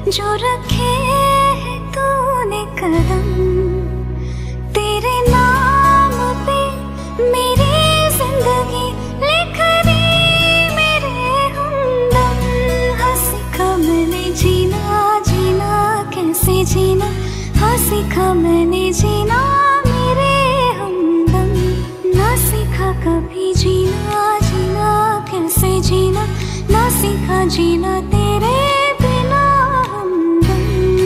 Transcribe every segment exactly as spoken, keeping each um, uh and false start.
जो रखे है तूने कदम, तेरे नाम पे मेरी जिंदगी लिख दी मेरे हमदम। हाँ सीखा मैंने जीना, जीना कैसे जीना, हाँ सीखा मैंने जीना मेरे हमदम। ना सीखा कभी जीना, जीना कैसे जीना, ना सीखा जीना तेरे बिना हमदम।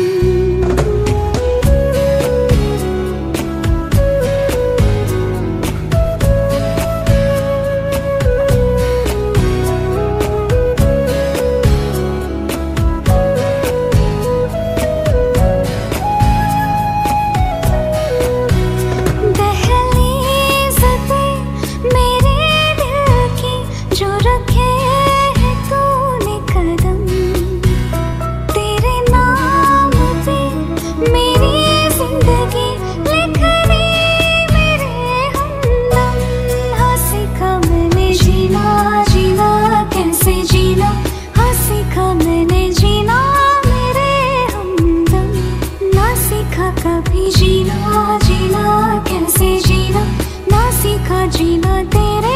दहलीज़ पे मेरे दिल की जो रखे है तूने कदम, तेरे नाम पे मेरी जिंदगी लिख दी मेरे हमदम। हाँ सीखा मैंने जीना, जीना कैसे जीना, हाँ सीखा मैंने जीना मेरे हमदम। ना सीखा कभी जीना, जीना कैसे जीना, ना सीखा जीना तेरे